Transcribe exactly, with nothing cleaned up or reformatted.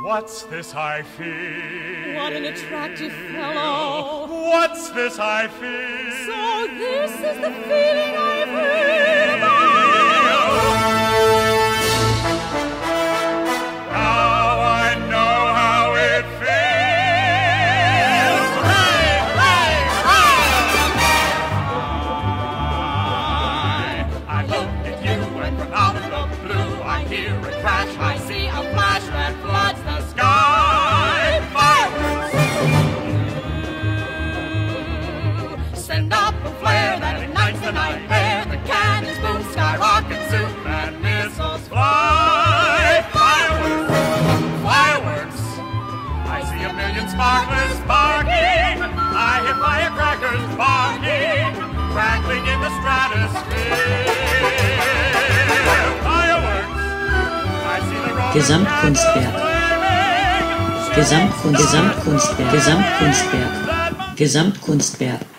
What's this I feel? What an attractive fellow. What's this I feel? So this is the feeling I've heard about. Now I know how it feels. Hooray, hooray, hooray! I look at you and from out of the blue I hear a crash. I see a flash that floods the sky. Fireworks! Send up a flare that ignites the night air. The cannons boom, skyrocket zoom, and missiles fly. Fireworks! Fireworks! I see a million sparklers sparking. I hear firecrackers barking, crackling in the stratosphere. Fireworks! I see the road. Gesamtkunstwerk. Gesamtkunst, Gesamtkunstwerk, Gesamtkunstwerk, Gesamtkunstwerk.